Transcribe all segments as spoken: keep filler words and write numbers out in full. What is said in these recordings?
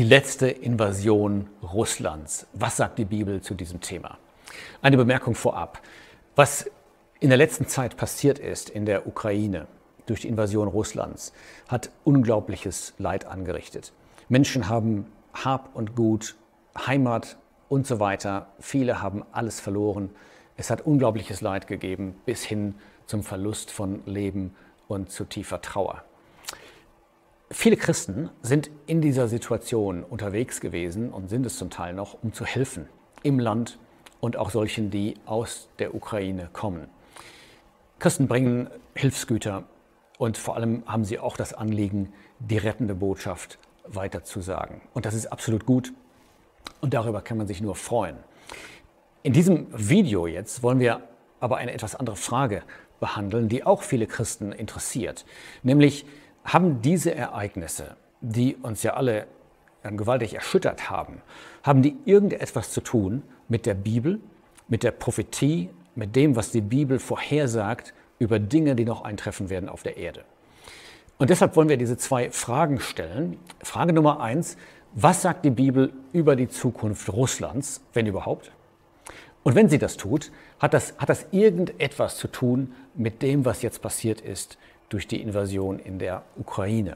Die letzte Invasion Russlands. Was sagt die Bibel zu diesem Thema? Eine Bemerkung vorab. Was in der letzten Zeit passiert ist in der Ukraine durch die Invasion Russlands, hat unglaubliches Leid angerichtet. Menschen haben Hab und Gut, Heimat und so weiter. Viele haben alles verloren. Es hat unglaubliches Leid gegeben, bis hin zum Verlust von Leben und zu tiefer Trauer. Viele Christen sind in dieser Situation unterwegs gewesen und sind es zum Teil noch, um zu helfen im Land und auch solchen, die aus der Ukraine kommen. Christen bringen Hilfsgüter und vor allem haben sie auch das Anliegen, die rettende Botschaft weiterzusagen. Und das ist absolut gut und darüber kann man sich nur freuen. In diesem Video jetzt wollen wir aber eine etwas andere Frage behandeln, die auch viele Christen interessiert, nämlich: Haben diese Ereignisse, die uns ja alle gewaltig erschüttert haben, haben die irgendetwas zu tun mit der Bibel, mit der Prophetie, mit dem, was die Bibel vorhersagt über Dinge, die noch eintreffen werden auf der Erde? Und deshalb wollen wir diese zwei Fragen stellen. Frage Nummer eins: Was sagt die Bibel über die Zukunft Russlands, wenn überhaupt? Und wenn sie das tut, hat das, hat das irgendetwas zu tun mit dem, was jetzt passiert ist durch die Invasion in der Ukraine?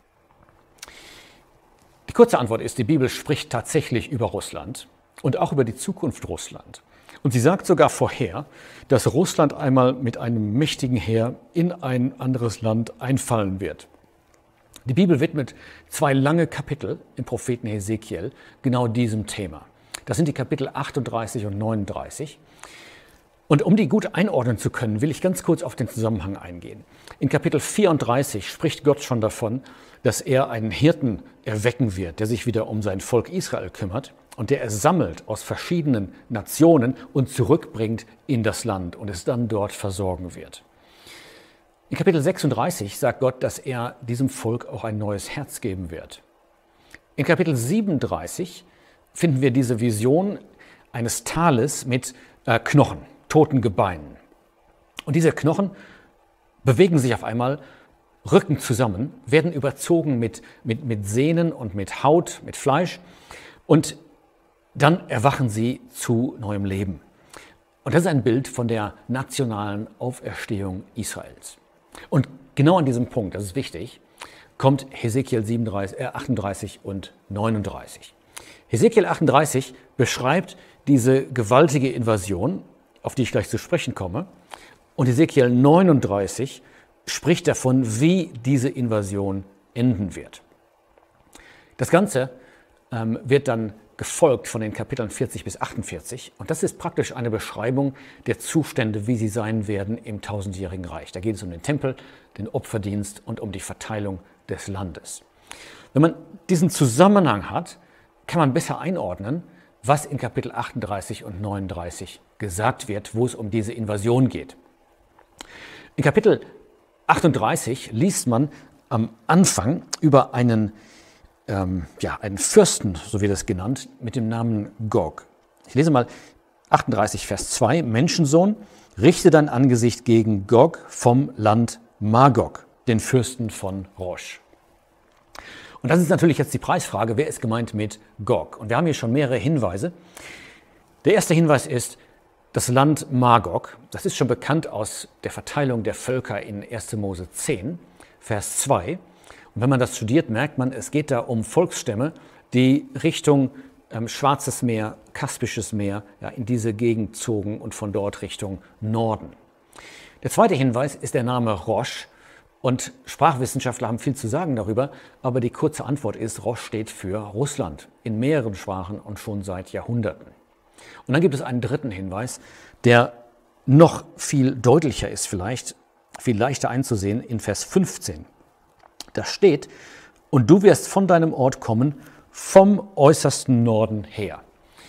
Die kurze Antwort ist, die Bibel spricht tatsächlich über Russland und auch über die Zukunft Russland. Und sie sagt sogar vorher, dass Russland einmal mit einem mächtigen Heer in ein anderes Land einfallen wird. Die Bibel widmet zwei lange Kapitel im Propheten Hesekiel genau diesem Thema. Das sind die Kapitel achtunddreißig und neununddreißig. Und um die gut einordnen zu können, will ich ganz kurz auf den Zusammenhang eingehen. In Kapitel vierunddreißig spricht Gott schon davon, dass er einen Hirten erwecken wird, der sich wieder um sein Volk Israel kümmert und der es sammelt aus verschiedenen Nationen und zurückbringt in das Land und es dann dort versorgen wird. In Kapitel sechsunddreißig sagt Gott, dass er diesem Volk auch ein neues Herz geben wird. In Kapitel siebenunddreißig finden wir diese Vision eines Tales mit äh, Knochen, toten Gebeinen. Und diese Knochen bewegen sich auf einmal, rücken zusammen, werden überzogen mit, mit, mit Sehnen und mit Haut, mit Fleisch und dann erwachen sie zu neuem Leben. Und das ist ein Bild von der nationalen Auferstehung Israels. Und genau an diesem Punkt, das ist wichtig, kommt Hesekiel siebenunddreißig, äh, achtunddreißig und neununddreißig. Hesekiel achtunddreißig beschreibt diese gewaltige Invasion, auf die ich gleich zu sprechen komme. Und Hesekiel neununddreißig spricht davon, wie diese Invasion enden wird. Das Ganze ähm, wird dann gefolgt von den Kapiteln vierzig bis achtundvierzig. Und das ist praktisch eine Beschreibung der Zustände, wie sie sein werden im tausendjährigen Reich. Da geht es um den Tempel, den Opferdienst und um die Verteilung des Landes. Wenn man diesen Zusammenhang hat, kann man besser einordnen, was in Kapitel achtunddreißig und neununddreißig gesagt wird, wo es um diese Invasion geht. In Kapitel achtunddreißig liest man am Anfang über einen, ähm, ja, einen Fürsten, so wird es genannt, mit dem Namen Gog. Ich lese mal achtunddreißig, Vers zwei. Menschensohn, richte dein Angesicht gegen Gog vom Land Magog, den Fürsten von Rosch. Und das ist natürlich jetzt die Preisfrage, wer ist gemeint mit Gog? Und wir haben hier schon mehrere Hinweise. Der erste Hinweis ist das Land Magog. Das ist schon bekannt aus der Verteilung der Völker in erster Mose zehn, Vers zwei. Und wenn man das studiert, merkt man, es geht da um Volksstämme, die Richtung ähm, Schwarzes Meer, Kaspisches Meer, ja, in diese Gegend zogen und von dort Richtung Norden. Der zweite Hinweis ist der Name Rosch. Und Sprachwissenschaftler haben viel zu sagen darüber, aber die kurze Antwort ist, Rosch steht für Russland in mehreren Sprachen und schon seit Jahrhunderten. Und dann gibt es einen dritten Hinweis, der noch viel deutlicher ist vielleicht, viel leichter einzusehen in Vers fünfzehn. Da steht: Und du wirst von deinem Ort kommen, vom äußersten Norden her.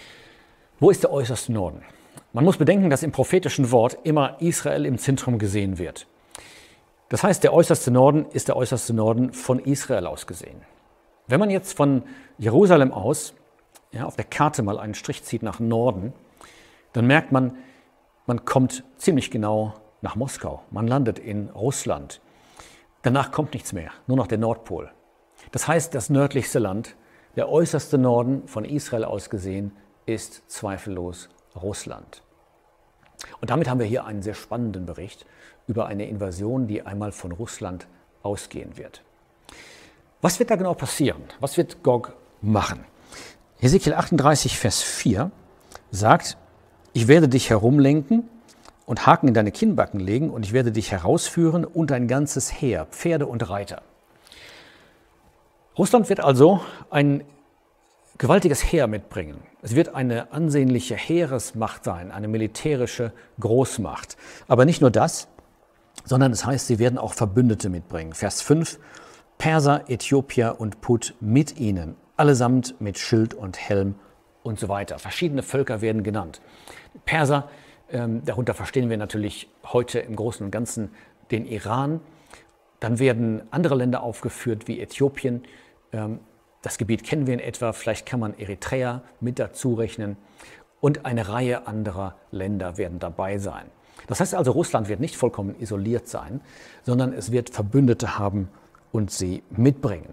Wo ist der äußerste Norden? Man muss bedenken, dass im prophetischen Wort immer Israel im Zentrum gesehen wird. Das heißt, der äußerste Norden ist der äußerste Norden von Israel aus gesehen. Wenn man jetzt von Jerusalem aus ja, auf der Karte mal einen Strich zieht nach Norden, dann merkt man, man kommt ziemlich genau nach Moskau. Man landet in Russland. Danach kommt nichts mehr, nur noch der Nordpol. Das heißt, das nördlichste Land Der äußerste Norden von Israel aus gesehen ist zweifellos Russland. Und damit haben wir hier einen sehr spannenden Bericht über eine Invasion, die einmal von Russland ausgehen wird. Was wird da genau passieren? Was wird Gog machen? Hesekiel achtunddreißig, Vers vier sagt, ich werde dich herumlenken und Haken in deine Kinnbacken legen und ich werde dich herausführen und ein ganzes Heer, Pferde und Reiter. Russland wird also ein gewaltiges Heer mitbringen. Es wird eine ansehnliche Heeresmacht sein, eine militärische Großmacht. Aber nicht nur das, sondern es heißt, sie werden auch Verbündete mitbringen. Vers fünf, Perser, Äthiopier und Put mit ihnen, allesamt mit Schild und Helm und so weiter. Verschiedene Völker werden genannt. Perser, ähm, darunter verstehen wir natürlich heute im Großen und Ganzen den Iran. Dann werden andere Länder aufgeführt wie Äthiopien. Ähm, das Gebiet kennen wir in etwa, vielleicht kann man Eritrea mit dazu rechnen. Und eine Reihe anderer Länder werden dabei sein. Das heißt also, Russland wird nicht vollkommen isoliert sein, sondern es wird Verbündete haben und sie mitbringen.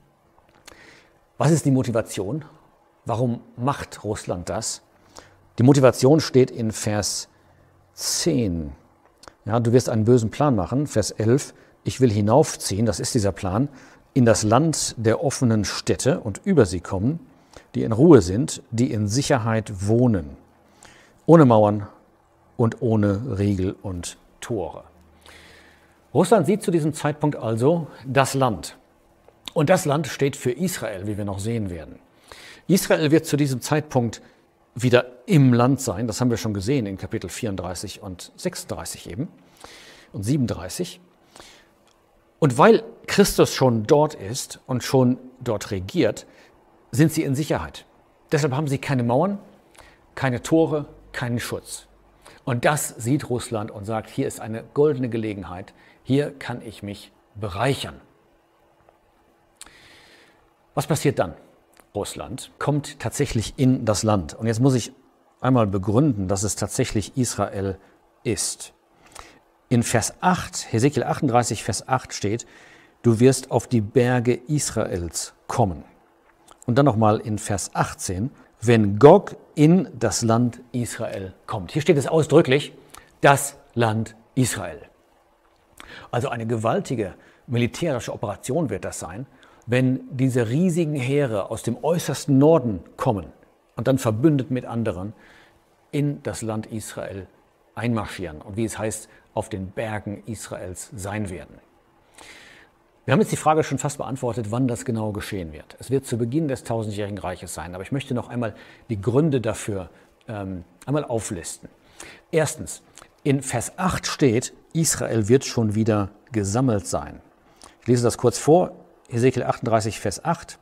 Was ist die Motivation? Warum macht Russland das? Die Motivation steht in Vers zehn. Ja, du wirst einen bösen Plan machen. Vers elf. Ich will hinaufziehen, das ist dieser Plan, in das Land der offenen Städte und über sie kommen, die in Ruhe sind, die in Sicherheit wohnen, ohne Mauern und ohne Riegel und Tore. Russland sieht zu diesem Zeitpunkt also das Land. Und das Land steht für Israel, wie wir noch sehen werden. Israel wird zu diesem Zeitpunkt wieder im Land sein. Das haben wir schon gesehen in Kapitel vierunddreißig und sechsunddreißig eben und siebenunddreißig. Und weil Christus schon dort ist und schon dort regiert, sind sie in Sicherheit. Deshalb haben sie keine Mauern, keine Tore, keinen Schutz. Und das sieht Russland und sagt, hier ist eine goldene Gelegenheit, hier kann ich mich bereichern. Was passiert dann? Russland kommt tatsächlich in das Land. Und jetzt muss ich einmal begründen, dass es tatsächlich Israel ist. In Vers acht, Hesekiel achtunddreißig, Vers acht steht, du wirst auf die Berge Israels kommen. Und dann nochmal in Vers achtzehn, wenn Gog in das Land Israel kommt. Hier steht es ausdrücklich, das Land Israel. Also eine gewaltige militärische Operation wird das sein, wenn diese riesigen Heere aus dem äußersten Norden kommen und dann verbündet mit anderen in das Land Israel einmarschieren und wie es heißt, auf den Bergen Israels sein werden. Wir haben jetzt die Frage schon fast beantwortet, wann das genau geschehen wird. Es wird zu Beginn des tausendjährigen Reiches sein, aber ich möchte noch einmal die Gründe dafür ähm, einmal auflisten. Erstens, in Vers acht steht, Israel wird schon wieder gesammelt sein. Ich lese das kurz vor, Hesekiel achtunddreißig, Vers acht.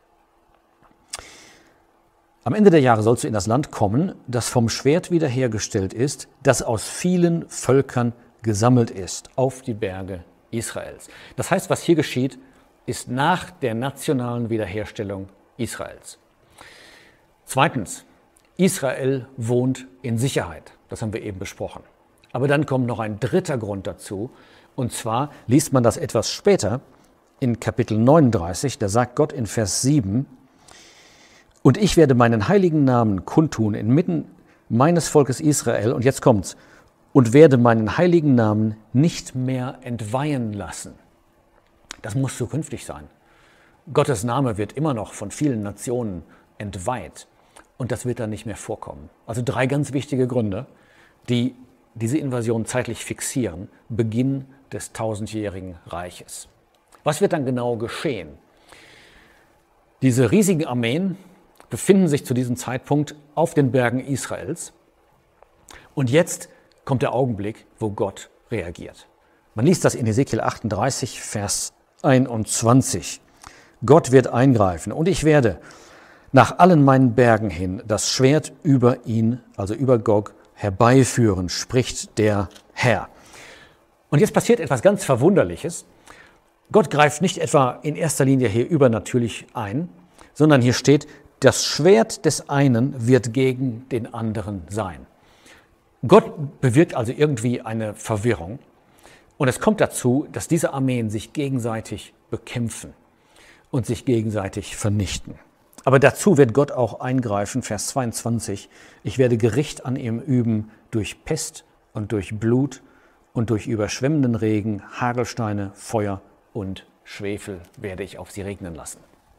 Am Ende der Jahre sollst du in das Land kommen, das vom Schwert wiederhergestellt ist, das aus vielen Völkern gesammelt ist, auf die Berge Israels. Das heißt, was hier geschieht, ist nach der nationalen Wiederherstellung Israels. Zweitens, Israel wohnt in Sicherheit. Das haben wir eben besprochen. Aber dann kommt noch ein dritter Grund dazu. Und zwar liest man das etwas später in Kapitel neununddreißig. Da sagt Gott in Vers sieben, und ich werde meinen heiligen Namen kundtun inmitten meines Volkes Israel. Und jetzt kommt's. Und werde meinen heiligen Namen nicht mehr entweihen lassen. Das muss zukünftig sein. Gottes Name wird immer noch von vielen Nationen entweiht. Und das wird dann nicht mehr vorkommen. Also drei ganz wichtige Gründe, die diese Invasion zeitlich fixieren. Beginn des tausendjährigen Reiches. Was wird dann genau geschehen? Diese riesigen Armeen befinden sich zu diesem Zeitpunkt auf den Bergen Israels. Und jetzt kommt der Augenblick, wo Gott reagiert. Man liest das in Hesekiel achtunddreißig, Vers einundzwanzig. Gott wird eingreifen und ich werde nach allen meinen Bergen hin das Schwert über ihn, also über Gog, herbeiführen, spricht der Herr. Und jetzt passiert etwas ganz Verwunderliches. Gott greift nicht etwa in erster Linie hier übernatürlich ein, sondern hier steht, das Schwert des einen wird gegen den anderen sein. Gott bewirkt also irgendwie eine Verwirrung und es kommt dazu, dass diese Armeen sich gegenseitig bekämpfen und sich gegenseitig vernichten. Aber dazu wird Gott auch eingreifen, Vers zweiundzwanzig. Ich werde Gericht an ihm üben durch Pest und durch Blut und durch überschwemmenden Regen, Hagelsteine, Feuer und Schwefel werde ich auf sie regnen lassen.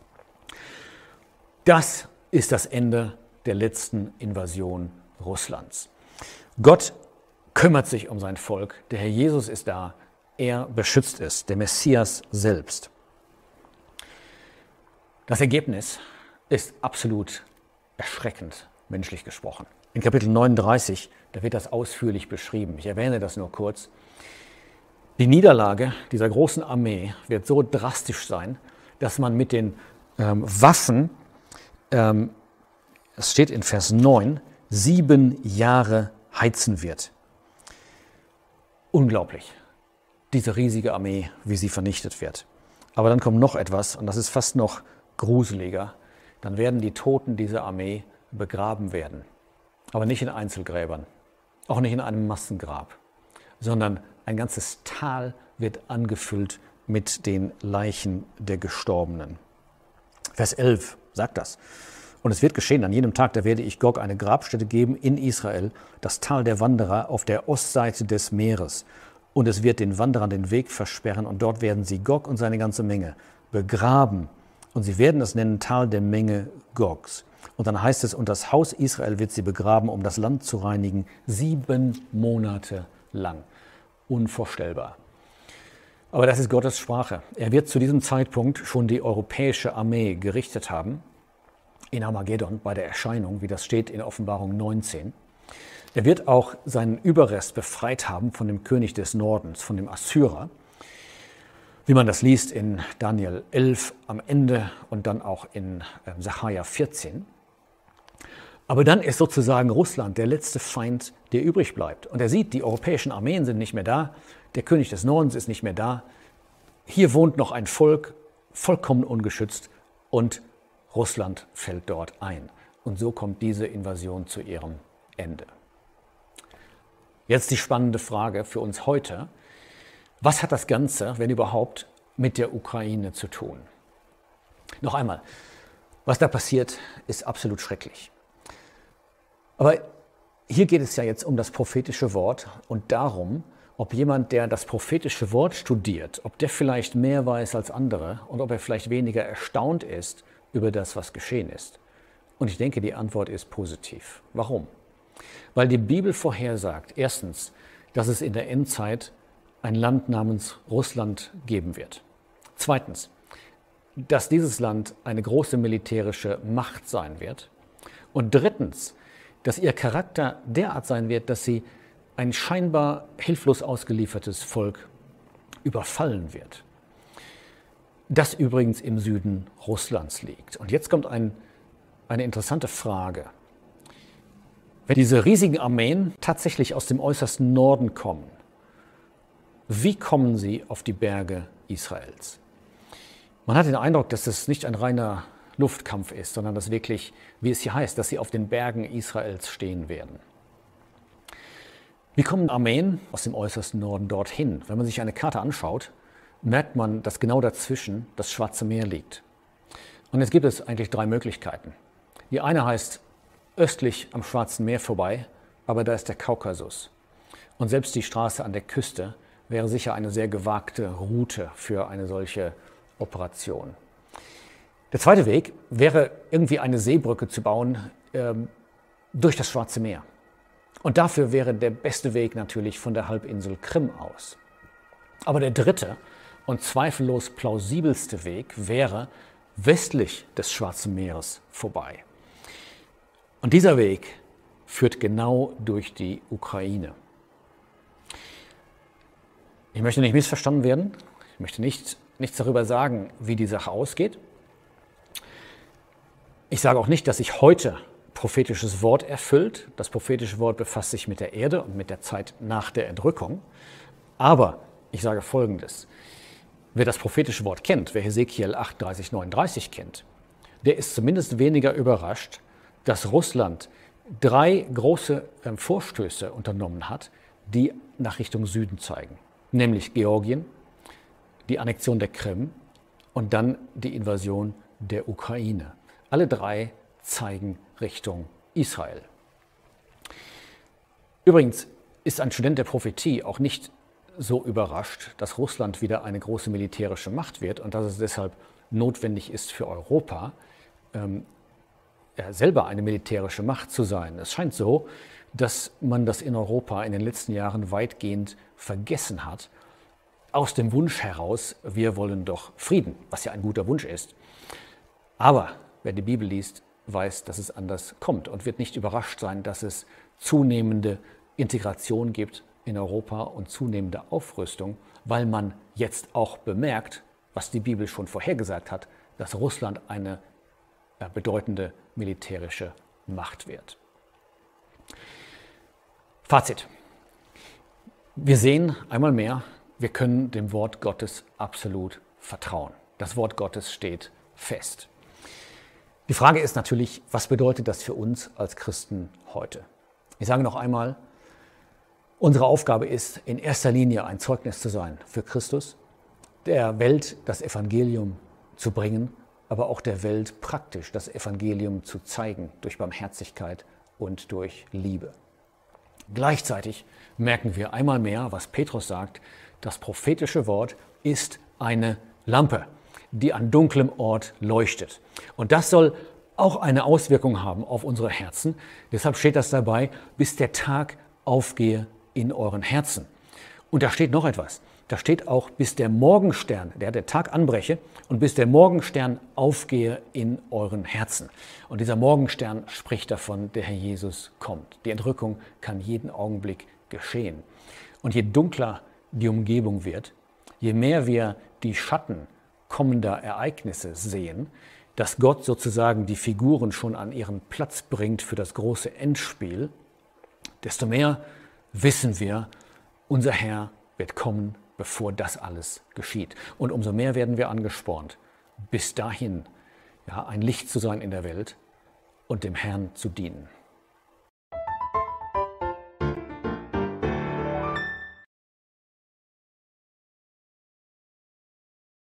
Das ist das Ende der letzten Invasion Russlands. Gott kümmert sich um sein Volk. Der Herr Jesus ist da. Er beschützt es, der Messias selbst. Das Ergebnis ist absolut erschreckend, menschlich gesprochen. In Kapitel neununddreißig, da wird das ausführlich beschrieben. Ich erwähne das nur kurz. Die Niederlage dieser großen Armee wird so drastisch sein, dass man mit den ähm, Waffen, ähm, es steht in Vers neun, sieben Jahre heizen wird. Unglaublich, diese riesige Armee, wie sie vernichtet wird. Aber dann kommt noch etwas, und das ist fast noch gruseliger. Dann werden die Toten dieser Armee begraben werden. Aber nicht in Einzelgräbern, auch nicht in einem Massengrab, sondern ein ganzes Tal wird angefüllt mit den Leichen der Gestorbenen. Vers elf sagt das. Und es wird geschehen, an jenem Tag, da werde ich Gog eine Grabstätte geben in Israel, das Tal der Wanderer auf der Ostseite des Meeres. Und es wird den Wanderern den Weg versperren, und dort werden sie Gog und seine ganze Menge begraben. Und sie werden es nennen Tal der Menge Gogs. Und dann heißt es, und das Haus Israel wird sie begraben, um das Land zu reinigen, sieben Monate lang. Unvorstellbar. Aber das ist Gottes Sprache. Er wird zu diesem Zeitpunkt schon die europäische Armee gerichtet haben, in Armageddon bei der Erscheinung, wie das steht in Offenbarung neunzehn. Er wird auch seinen Überrest befreit haben von dem König des Nordens, von dem Assyrer, wie man das liest in Daniel elf am Ende und dann auch in Sacharja vierzehn. Aber dann ist sozusagen Russland der letzte Feind, der übrig bleibt. Und er sieht, die europäischen Armeen sind nicht mehr da, der König des Nordens ist nicht mehr da. Hier wohnt noch ein Volk, vollkommen ungeschützt, und Russland fällt dort ein. Und so kommt diese Invasion zu ihrem Ende. Jetzt die spannende Frage für uns heute. Was hat das Ganze, wenn überhaupt, mit der Ukraine zu tun? Noch einmal, was da passiert, ist absolut schrecklich. Aber hier geht es ja jetzt um das prophetische Wort und darum, ob jemand, der das prophetische Wort studiert, ob der vielleicht mehr weiß als andere und ob er vielleicht weniger erstaunt ist über das, was geschehen ist. Und ich denke, die Antwort ist positiv. Warum? Weil die Bibel vorhersagt, erstens, dass es in der Endzeit ein Land namens Russland geben wird. Zweitens, dass dieses Land eine große militärische Macht sein wird. Und drittens, dass ihr Charakter derart sein wird, dass sie ein scheinbar hilflos ausgeliefertes Volk überfallen wird. Das übrigens im Süden Russlands liegt. Und jetzt kommt ein, eine interessante Frage. Wenn diese riesigen Armeen tatsächlich aus dem äußersten Norden kommen, wie kommen sie auf die Berge Israels? Man hat den Eindruck, dass es nicht ein reiner Luftkampf ist, sondern dass wirklich, wie es hier heißt, dass sie auf den Bergen Israels stehen werden. Wie kommen Armeen aus dem äußersten Norden dorthin? Wenn man sich eine Karte anschaut, merkt man, dass genau dazwischen das Schwarze Meer liegt. Und jetzt gibt es eigentlich drei Möglichkeiten. Die eine heißt östlich am Schwarzen Meer vorbei, aber da ist der Kaukasus. Und selbst die Straße an der Küste wäre sicher eine sehr gewagte Route für eine solche Operation. Der zweite Weg wäre, irgendwie eine Seebrücke zu bauen ähm, durch das Schwarze Meer. Und dafür wäre der beste Weg natürlich von der Halbinsel Krim aus. Aber der dritte und zweifellos plausibelste Weg wäre westlich des Schwarzen Meeres vorbei. Und dieser Weg führt genau durch die Ukraine. Ich möchte nicht missverstanden werden. Ich möchte nicht, nichts darüber sagen, wie die Sache ausgeht. Ich sage auch nicht, dass sich heute prophetisches Wort erfüllt. Das prophetische Wort befasst sich mit der Erde und mit der Zeit nach der Entrückung. Aber ich sage Folgendes. Wer das prophetische Wort kennt, wer Hesekiel achtunddreißig, neununddreißig kennt, der ist zumindest weniger überrascht, dass Russland drei große Vorstöße unternommen hat, die nach Richtung Süden zeigen. Nämlich Georgien, die Annexion der Krim und dann die Invasion der Ukraine. Alle drei zeigen Richtung Israel. Übrigens ist ein Student der Prophetie auch nicht so überrascht, dass Russland wieder eine große militärische Macht wird und dass es deshalb notwendig ist für Europa, ähm, ja, selber eine militärische Macht zu sein. Es scheint so, dass man das in Europa in den letzten Jahren weitgehend vergessen hat, aus dem Wunsch heraus, wir wollen doch Frieden, was ja ein guter Wunsch ist. Aber wer die Bibel liest, weiß, dass es anders kommt und wird nicht überrascht sein, dass es zunehmende Integration gibt in Europa und zunehmende Aufrüstung, weil man jetzt auch bemerkt, was die Bibel schon vorhergesagt hat, dass Russland eine äh, bedeutende militärische Macht wird. Fazit. Wir sehen einmal mehr, wir können dem Wort Gottes absolut vertrauen. Das Wort Gottes steht fest. Die Frage ist natürlich, was bedeutet das für uns als Christen heute? Ich sage noch einmal, unsere Aufgabe ist, in erster Linie ein Zeugnis zu sein für Christus, der Welt das Evangelium zu bringen, aber auch der Welt praktisch das Evangelium zu zeigen, durch Barmherzigkeit und durch Liebe. Gleichzeitig merken wir einmal mehr, was Petrus sagt, das prophetische Wort ist eine Lampe, die an dunklem Ort leuchtet. Und das soll auch eine Auswirkung haben auf unsere Herzen. Deshalb steht das dabei, bis der Tag aufgehe in euren Herzen. Und da steht noch etwas. Da steht auch, bis der Morgenstern, der der Tag anbreche, und bis der Morgenstern aufgehe in euren Herzen. Und dieser Morgenstern spricht davon, der Herr Jesus kommt. Die Entrückung kann jeden Augenblick geschehen. Und je dunkler die Umgebung wird, je mehr wir die Schatten kommender Ereignisse sehen, dass Gott sozusagen die Figuren schon an ihren Platz bringt für das große Endspiel, desto mehr wissen wir, unser Herr wird kommen, bevor das alles geschieht. Und umso mehr werden wir angespornt, bis dahin ja, ein Licht zu sein in der Welt und dem Herrn zu dienen.